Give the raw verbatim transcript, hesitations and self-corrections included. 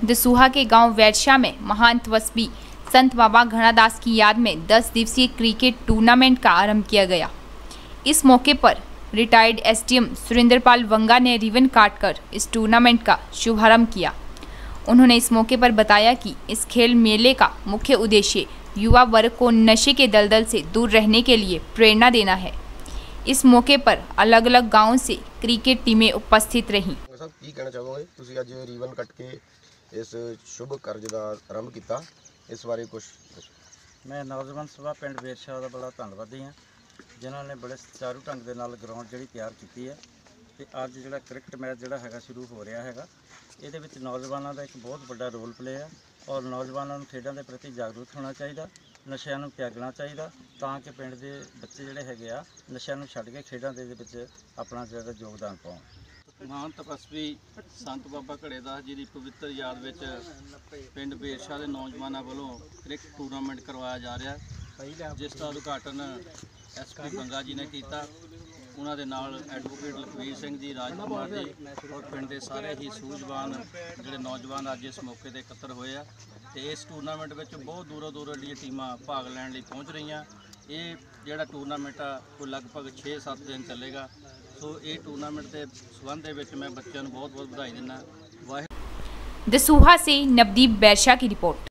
दसूहा के गांव वैरशा में महंत वसबी संत बाबा घणादास की याद में दस दिवसीय क्रिकेट टूर्नामेंट का आरंभ किया गया। इस मौके पर रिटायर्ड एसडीएम सुरेंद्रपाल वंगा ने रिबन काटकर इस टूर्नामेंट का शुभारंभ किया। उन्होंने इस मौके पर बताया कि इस खेल मेले का मुख्य उद्देश्य युवा वर्ग को नशे के दलदल से दूर रहने के लिए प्रेरणा देना है। इस मौके पर अलग अलग गांवों से क्रिकेट टीमें उपस्थित रहीं। सर की कहना चाहोगे ਤੁਸੀਂ ਅੱਜ ਰੀਬਨ ਕੱਟ ਕੇ ਇਸ शुभ कार्य ਦਾ आरंभ किया, इस बारे कुछ? मैं नौजवान सभा पिंड वेरशा का बड़ा धन्यवादी हाँ जिन्होंने बड़े सुचारू ढंग के नाल ग्राउंड जी तैयार की है। तो अज जो क्रिकेट मैच जोड़ा है शुरू हो रहा है, ये नौजवानों का एक बहुत बड़ा रोल प्ले है और नौजवानों को खेलों के प्रति जागरूक होना चाहिए, नशियां नूं त्यागना चाहिए ताकि पिंड के बच्चे जोड़े है नशियां नूं छड्ड के खेलों के अपना जो योगदान पाउण। महान तपस्वी संत बाबा घड़ेदास जी की पवित्र याद में पिंड वेरशा के नौजवानों वालों क्रिकेट टूर्नामेंट करवाया जा रहा है, जिसका उद्घाटन एस पी बंगा जी ने किया। उन्होंने नाल एडवोकेट लखवीर सिंह जी, राजकुमार जी और पिंड के सारे ही सूझवान जोड़े नौजवान अज इस मौके पर इकट्ठे हुए हैं। तो इस टूरनामेंट में बहुत दूरों दूरों दी टीमां भाग लैण लई पहुँच रही। ये जोड़ा टूरनामेंट आ वो लगभग छे सत्त दिन चलेगा। सो ये टूरनामेंट के संबंध में मैं बच्चों को बहुत बहुत बधाई दिना। वाहे दसूहा से नवदीप वैरशा की रिपोर्ट।